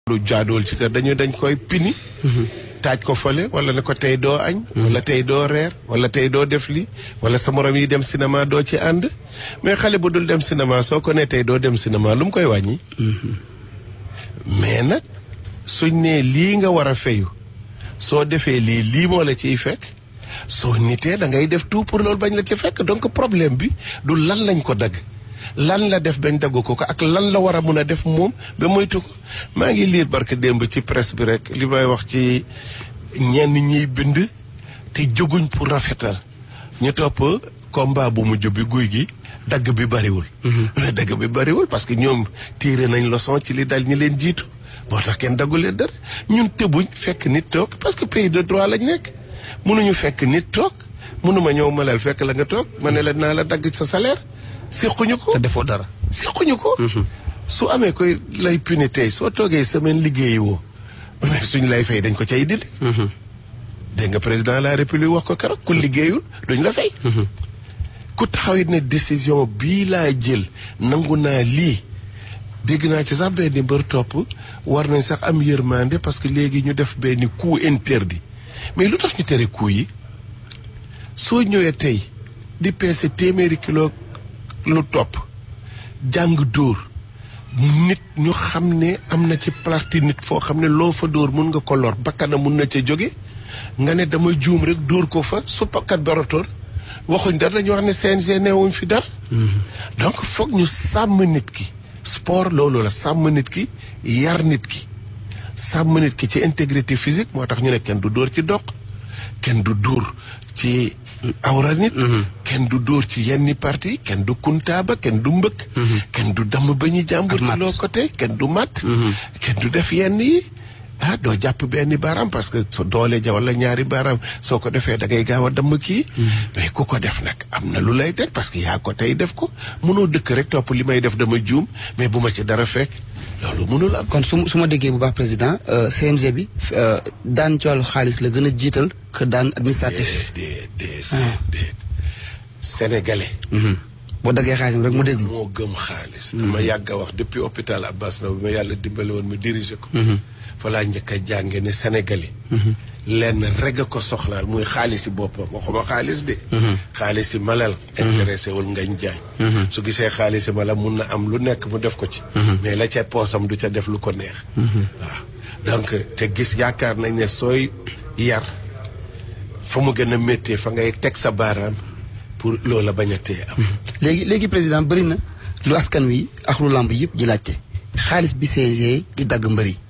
lu jaadool ci kër dañ koy pini taaj ko fale wala ne ko tey doo añ wala tey doo reer wala tey doo def li wala sa morom yi dem cinéma doo ci ànd mais xale bu dul dem cinéma soo ko ne tey doo dem cinéma lu mu koy wàññi mais nag suñ ne lii nga war a fayu soo defee lii moo la ciy fekk soo nitee da ngay def tout pour loolu bañ la ci fekk donc problème bi du lan lañ ko dagg lan la def bañ dagg ko ak lan la war a mun a def moom ba moytu ko maa ngi liir barke démb ci presse bi rek li may wax ci ñenn ñiy bind te jóguñ pour rafetal ñu topp combat bu mujj bi guy gi dagg bi bariwul mais dagg bi bariwul parce que ñoom tiré nañ leçon ci li dal ñi leen jiitu moo tax kenn daggu leen dara ñun tëbuñ fekk nit toog parce que pays de droit lañ nekk mënuñu fekk nit toog mënuma ñëw malal fekk la nga toog ma ne la naa la dagg sa salaire siquñu ko te defoo dara siquñu ko su amee koy lay puni tey soo toogee semaine liggéeyi woo mais suñ lay fay dañ ko cay dindi dégg nga président de la république wax ko keroog ku liggéeyul duñ la fay ku taxaw it ne décision bii laa jël nangu naa lii dégg naa ci sax benn mbër topp war nañ sax am yërmande parce que léegi ñu def benn coup interdit mais lu tax ñu tere coup yi soo ñëwee tey di peese téeméeri kilo lu topp jàng dóor nit ñu xam ne am na ci parti nit foo xam ne loo fa dóor mun nga ko lor bakkana mun na ca jóge nga ne dama juum rek dóor ko fa su pakkat barotoor waxuñ dara dañu wax ne CNG neewuñ fi dara donc foog ñu sàmm nit ki sport loolu la sàmm nit ki yar nit ki sàmm nit ki ci intégrité physique moo tax ñu ne kenn du dóor ci doq kenn du dóor ci awra nit kenn du dóor ci yenni parti kenn du kuntaaba kenn du mbëkk kenn du damm ba ñu jàmbur ci loo côté kenn du mat kenn du def yenn yi doo jàpp benn baaraam parce que so doole ja wala ñaari baaraam soo ko defee da ngay gaaw a damm kii mais ku ko def nag am na lu lay teg parce que yaa ko tey def ko mënoo dëkk rek topp li may def dama juum mais bu ma ci dara fekk loolu mënul am. kon su ma déggee bu baax président CNG bi daan ci wàllu xaalis la gën a jiital que daan administratif. déet sénégalais. boo daggee xaalis rek mu dégg. moo gëm xaalis. dama yàgg a wax depuis hôpital Abbas Ndao bi ma yàlla dimbale woon ma diriger ko. fa laa njëkk a jànge ne sénégalais. lenn rek a ko soxlaal muy xaalisi boppam waxuma xaalis de. xaalisi malal. intéressé wul ngañ jaañ. su gisee xaalisi malal mun na am lu nekk mu def ko ci. mais la ca poosam du ca def lu ko neex. waaw donc te gis yaakaar nañ ne sooy yar fa mu gën a méttee fa ngay teg sa baaraam pour loola bañ a tee am. léegi président bëri na lu askan wi ak lu lamb yëpp di laajte xaalis bi CNG di dagg mbëri